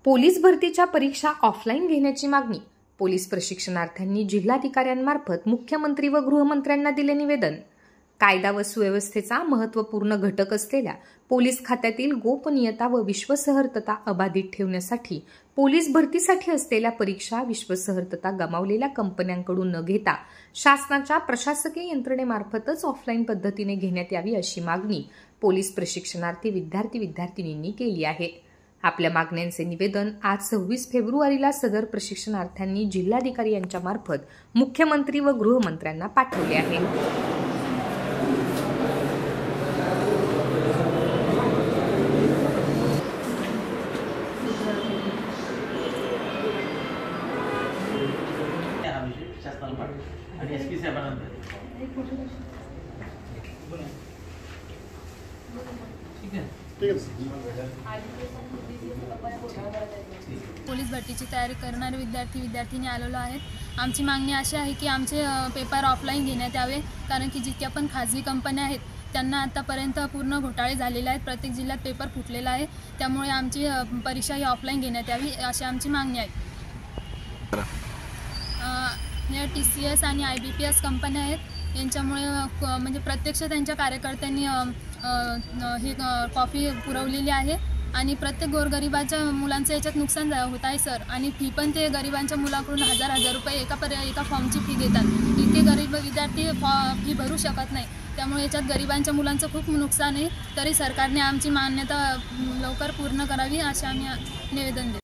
Police भरतीच्या परीक्षा offline घेण्याची मागणी. पोलीस प्रशिक्षणार्थ्यांनी जिल्हाधिकाऱ्यांमार्फत मुख्यमंत्री व गृहमंत्र्यांना दिले निवेदन. कायदा व सुव्यवस्थेचा महत्त्वपूर्ण घटक असलेल्या पोलीस खात्यातील गोपनीयता व विश्वासार्हता अबाधित ठेवण्यासाठी पोलीस भरतीसाठी असलेल्या परीक्षा विश्वासार्हता गमावलेल्या कंपन्यांकडून न घेता शासनाच्या प्रशासकीय यंत्रणेमार्फतच ऑफलाईन पद्धतीने घेण्यात यावी अशी मागणी पोलीस प्रशिक्षणार्थी विद्यार्थिनींनी केली आहे. आपल्या मागण्यांचे निवेदन आज 26 फेब्रुवारीला सदर प्रशिक्षणार्थ्यांनी जिल्हाधिकारी यांच्या मार्फत मुख्यमंत्री व गृहमंत्र्यांना पाठवले आहे. पोलीस भरतीची तयारी करणारे विद्यार्थी आलेलो आहेत. आमची मागणी अशी आहे की आमचे पेपर ऑफलाईन घेण्यात यावे, कारण की जितक्या पण खाजगी कंपन्या आहेत त्यांना आतापर्यंत पूर्ण घोटाळे झालेले आहेत. प्रत्येक जिल्ह्यात पेपर फुटलेला आहे. त्यामुळे आमची परीक्षा ही ऑफलाईन घेण्यात यावी अशी आमची मागणी आहे. या TCS आणि IBPS कंपन्या आहेत. यांच्यामुळे म्हणजे प्रत्यक्ष त्यांच्या कार्यकर्त्यांनी ही कॉफी पुरवलेली आहे आणि प्रत्येक गोरगरिबाच्या मुलांचं याच्यात नुकसान होत आहे सर. आणि फी पण ते गरिबांच्या मुलाकडून हजार रुपये एका फॉर्मची फी घेतात. इतके गरीब विद्यार्थी फी भरू शकत नाही. त्यामुळे याच्यात गरिबांच्या मुलांचं खूप नुकसान आहे. तरी सरकारने आमची मान्यता लवकर पूर्ण करावी असे आम्ही निवेदन देतो.